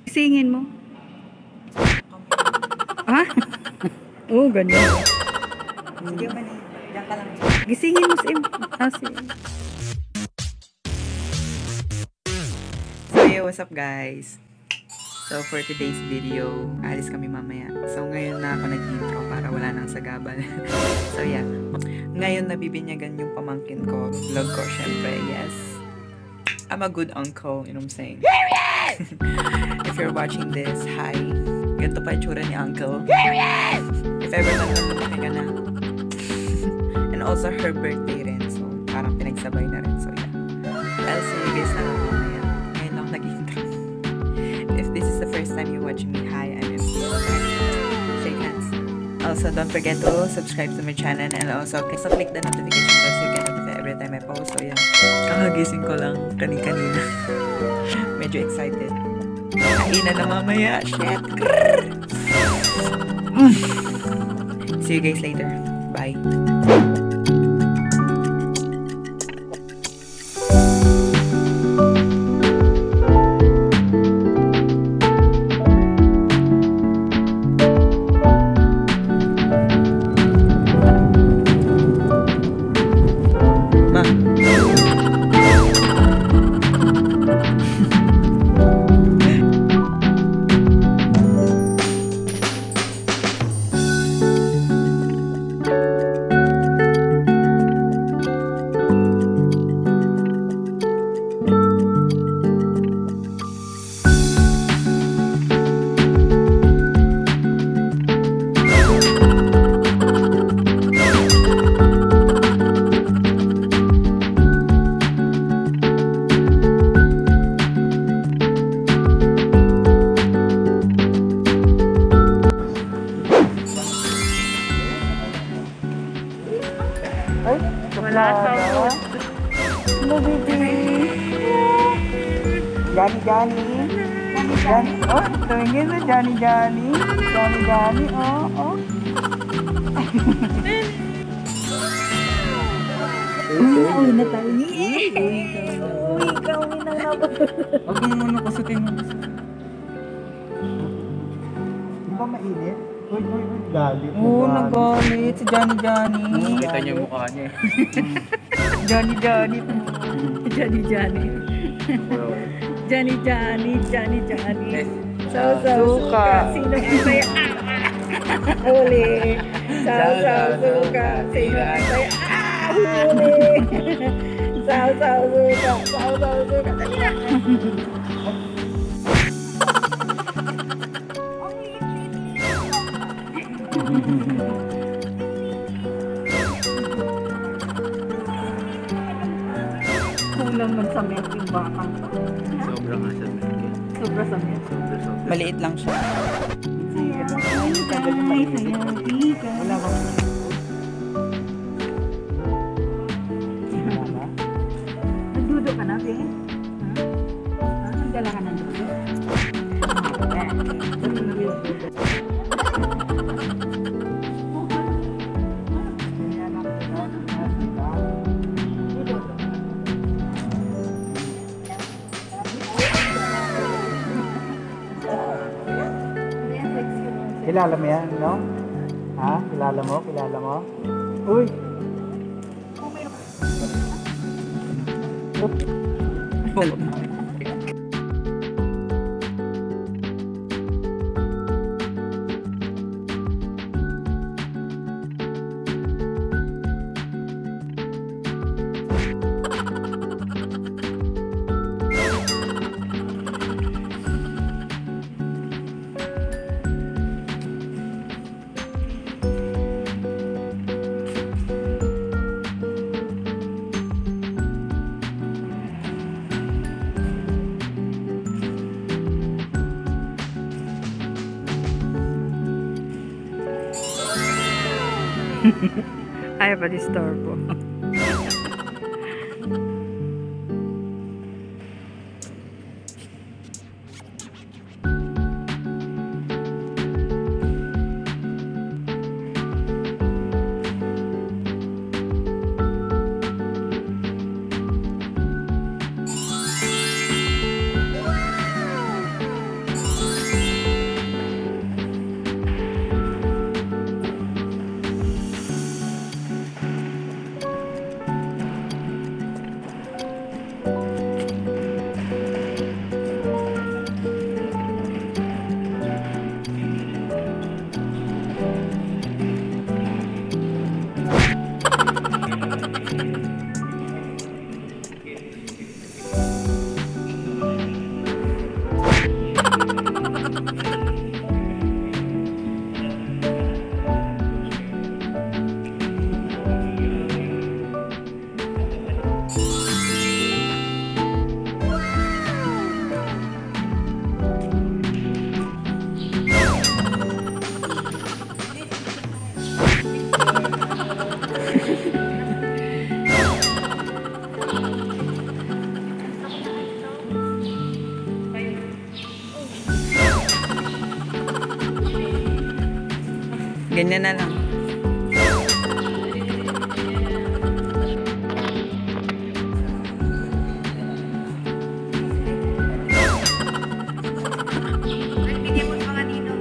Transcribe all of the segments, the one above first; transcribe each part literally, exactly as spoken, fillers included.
Singin mo. Ha? Oo, oh, ganyan. Sige, mali. Diyan ka lang. Gisingin mo si Im. Ah, si So, yo, what's up guys? So, for today's video, alis kami mamaya. So, ngayon na ako nag-intro para wala nang sagaban. So, yeah. Ngayon, nabibinyagan yung pamangkin ko. Vlog ko, syempre, yes. I'm a good uncle, you know what I'm saying? If you're watching this, hi. Ganito pa itsura ni uncle. If ever man lang lumaki ka na. And also, her birthday rin. So, parang pinagsabay na rin. So, yeah. I'll see you guys na lang mamaya. Ngayon lang nag-intro. If this is the first time you're watching me, hi, I'm M C. Shake hands. Also, don't forget to subscribe to my channel and also click the notification bell so you get notified every time I post. So, yeah. Kakagising ko lang kanin-kanina. Medyo excited. Kainan na mamaya. Shit. Mm. See you guys later. Bye. wala sa mood. Hello, baby. Johnny, Johnny. Johnny, oh, tumingin mo, Johnny, Johnny. Johnny, Johnny, oh, oh. Uy na tayo. Uy, ikaw na nabot. Huwag mo muna kusutin mo. Di ba mainit? Uy, uy, uy, galit. Oo, nagalit si Johnny, Johnny. Kita niyo yung mukha niya eh. Johnny, Johnny. Johnny, Johnny. Johnny, Johnny, Johnny, Johnny. Saw, saw, Suka. suka. Sino ang saya? Huli. Saw, saw, suka. Sino ang saya? Ah, huli. Saw, saw, suka. Saw, saw, suka. Dali na. Kulang man sa milk yung bakang to. Sobrang asal na yun. Sobra sa milk. Sobra, sobra. Maliit lang siya. Wala ba? Nagdudo ka na, be? Ha? Ah, nagdala ka ng dudo? Kilala mo yan, no? Ha? Kilala mo? Kilala mo? Uy! Ayaw pa disturbo. Ganyan na lang. Bigyan mo mga dito.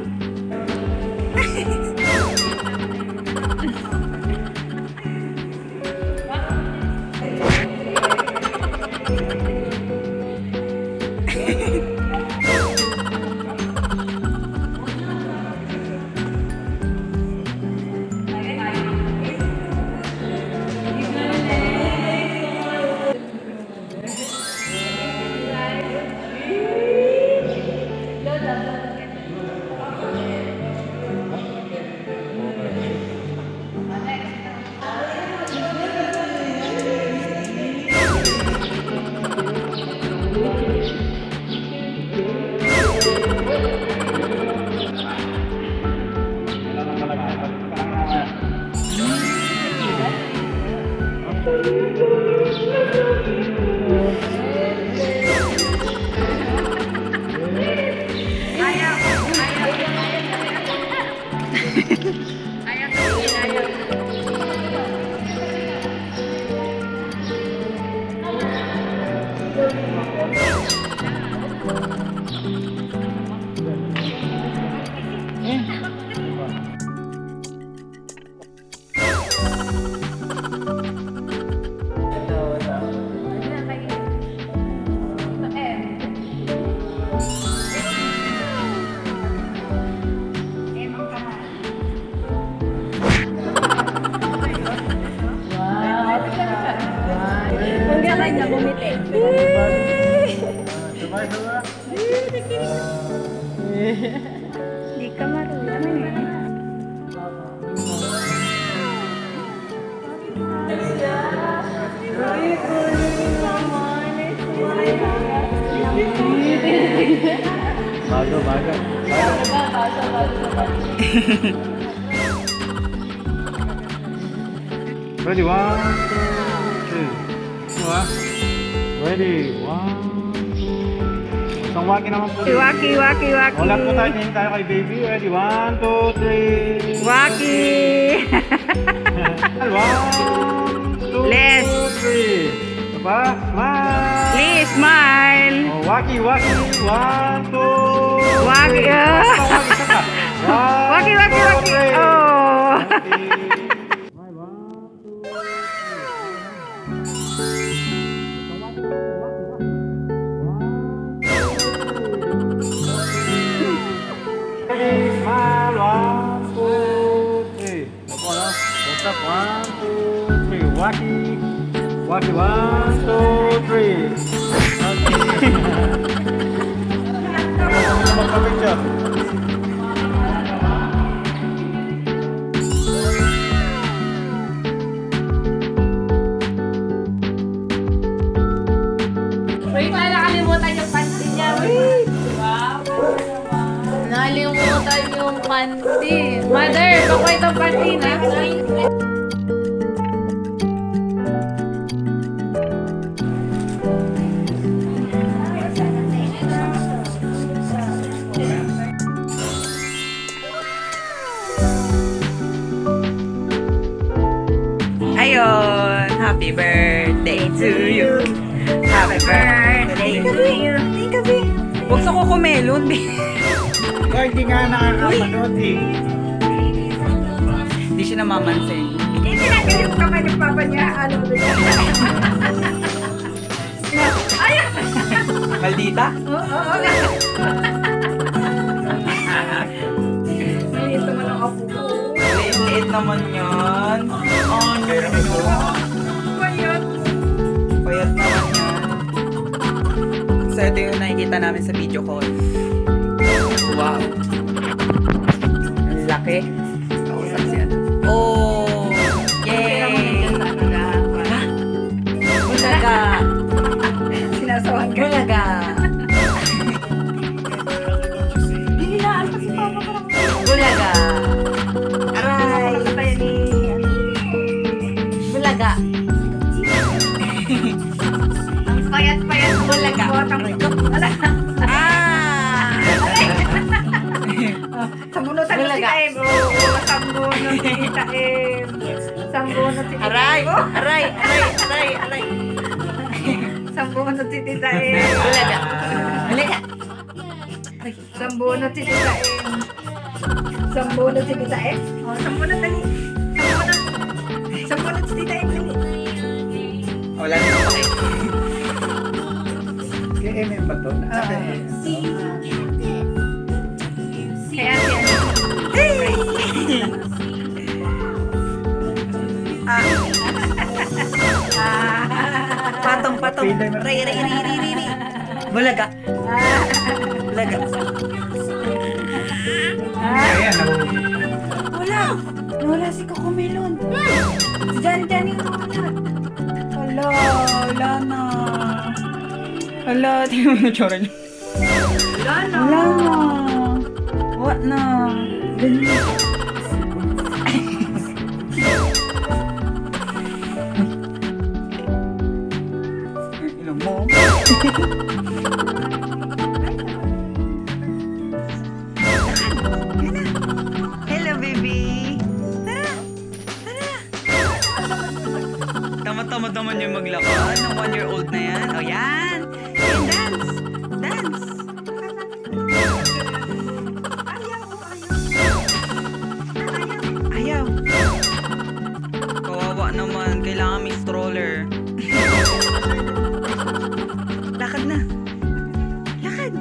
Ang galing na bumiti. Di ka marunong eh. Bago, bago. Ready, one, two, three. Ready, one, two. Isang waki naman po. Waki, waki, waki. Wala po tayo, tingin tayo kay baby. Ready, one, two, three. Waki. One, two, Les. three. Diba? Smile. Please smile. Oh, waki, waki. One, two, Waki. three. ah. One, waki, saka. One, Waki, waki, two, waki. three. Oh. Waki. Smile, one, two, three. Smile, one, two, three. Opo, no? What's up? One, two, three. Waki. Waki, one, two, three. Okay. Magpapicture. Wait, wala nakalimutan yung panty niya. Wait. Wow. Nakalimutan yung panty. Mother, pakuha itong panty na. Ayun! Happy birthday to you! Happy birthday to you! Huwag sa kukumelon, Kaya hindi nga nakakapanood eh. Hindi siya namamansin. Hindi nagalit ka man yung papa niya. Ano ba niya? Ayun! Maldita? Oo, oo. Nalito mo ng apo ko. Liit-liit naman yan. Oh, Pero ito, Bayot. payat naman yan. So, ito yung nakikita namin sa video call. Wow. Ang laki. Kausap siya. Oh! Yay! Ha? Bulaga! Sinasawan ka. Bulaga! Binilaan pa si papa ko lang. Bulaga! Aray! Kaya ni... Bulaga! Ang payat-payat mo lang. Bulaga! Botang ko. Ala. Ah! Sambunutan mo si Tita M. Oo, sambunot si Tita M. Sambunot si Tita M. Aray! Aray! Aray! Aray! Aray! Sambunot si Tita M. Bulaga! Bulaga! Sambunot si Tita M. Sambunot si Tita M. Oh, sambunot dali. Sambunot. Sambunot si Tita M dali. Wala na ako eh. Kay M M ba to? Ah. Kay M M. Kaya si ano. Ah, Ah. patong, patong. Ray, ray, ray, ray, ray, ray. Bulaga. Ah. Bulaga. Ah. Ayan, ako. Wala. Wala si Cocomelon. Si Johnny Johnny yung wala. Wala. Wala na. Hala, tingnan mo yung tsura niya. Wala na. Wala na. What na? Ganyan. Ilong mo. Hello, baby. Tara. Tara. Tamad-tamad naman yung maglakad ng one-year-old na yan. O, yan. Yan, dance. Dance. Ayaw. Kawawa naman. Kailangan may stroller. Lakad na. Lakad.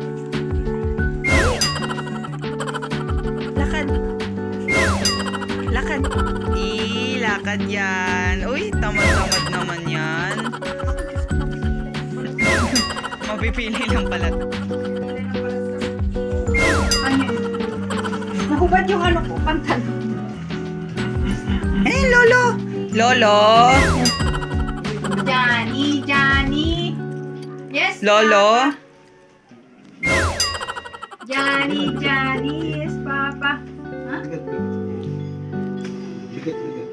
Lakad. Lakad. Eh, lakad yan. Uy, tamad-tamad naman yan. Mapipili lang pala. Nahubad yung ano ko, pantalon. Eh, Lolo! Lolo! Johnny, Johnny. Yes, Lolo! Johnny, Johnny. Yes, Papa. Ha? Bigat, bigat. Bigat, bigat.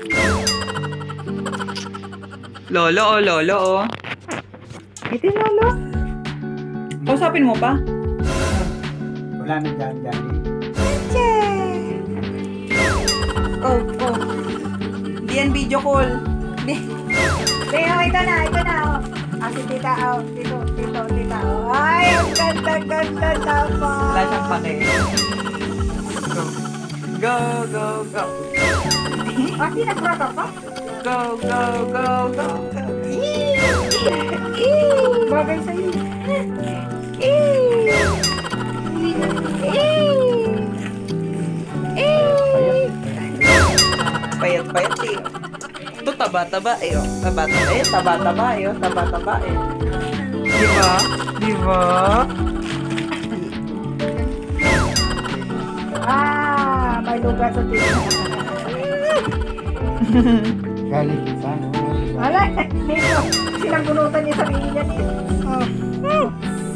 Lolo, oh, Lolo, oh. Ito yung Lolo. Kausapin mo pa? Wala na dyan, dyan. Oh, oh. Di yan video call. Di. Pero ito na, ito na. Oh. Ah, si Tita, oh. Tito, Tito, Tita, oh. Ay, ang ganda, ganda naman. Wala siyang pake. Go, go, go. Ah, sinagrata pa? Go, go, go, go, go. Bagay sa'yo. Payat-payat eh. Ito taba-taba eh. Oh. Taba-taba eh. Taba-taba eh. Oh. Taba-taba eh. Di ba? Di ba? Ah, may lugar sa Tita. Galing isa, no? Wala, dito. Sinagunutan niya sa sarili niya dito. Oh.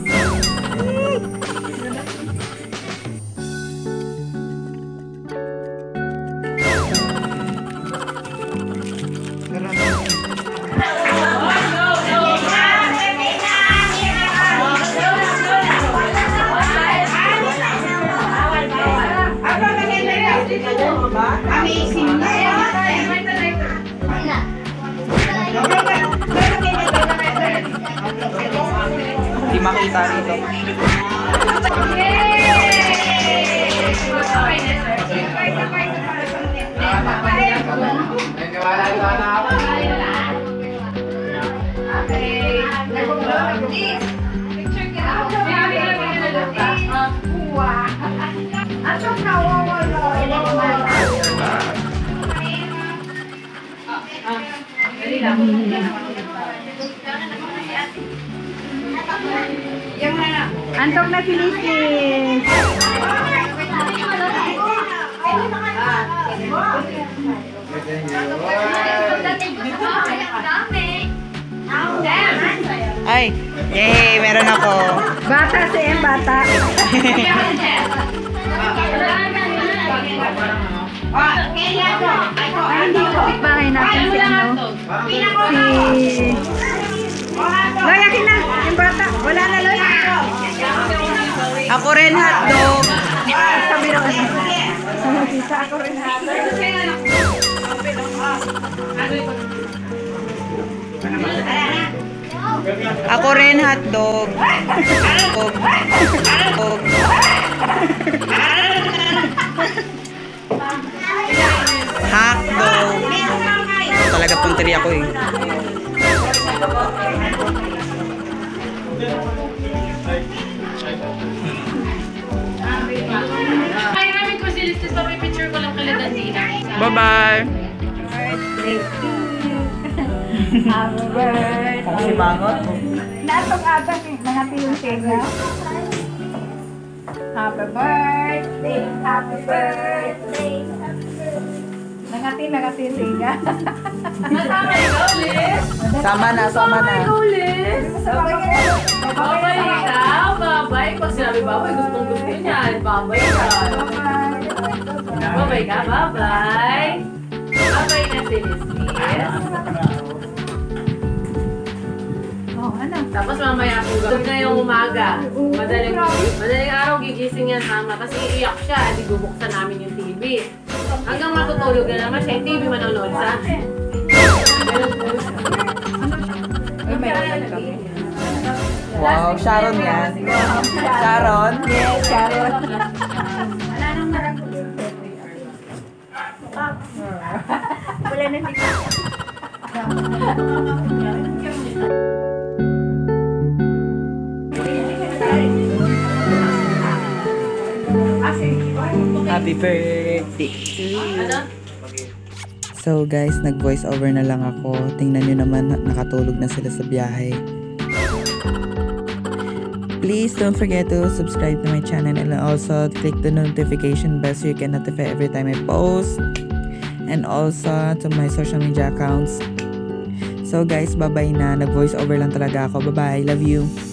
Amazing. Di makita rito. Antok na Philippines. Ay, yay, meron ako. Bata si M, bata. Ay, hindi ko bahay natin si ano. Si... Loy, akin na. Yung bata. Wala na, Loy. Ako rin hotdog. Sabi ng ano. Sa ako rin hato. Ako rin hotdog. Hotdog. Hotdog. Hotdog. Talaga punteri ako eh. Ay, namin ko si Listis pa may picture ko lang kaladan dina. Bye-bye. Happy birthday. Si Mangot. Natong ata mga tiyong tenga. Happy birthday, happy birthday. Nangati, nangati tenga. Nasama ikaw, Liz? Sama na, sama na. Ikaw, Liz? Babay ka, babay. Pag sinabi babay, gustong gusto niya. Babay ka. Babay ka, babay. Babay na si Listis. Oh, ano? Tapos mamaya po, gawin na yung umaga. Madaling, madaling araw gigising yan mama kasi iiyak siya. Di bubuksan namin yung T V. Hanggang matutulog na naman siya, yung T V manonood sa akin. Ay, may ulan kami. Wow, Sharon yan. Sharon. Yes, Sharon. Wala na dito. Happy birthday to you. So guys, nag-voice over na lang ako. Tingnan nyo naman, nakatulog na sila sa biyahe. Please don't forget to subscribe to my channel and also click the notification bell so you can notify every time I post. And also to my social media accounts. So guys, bye-bye na. Nag-voice over lang talaga ako. Bye-bye. Love you.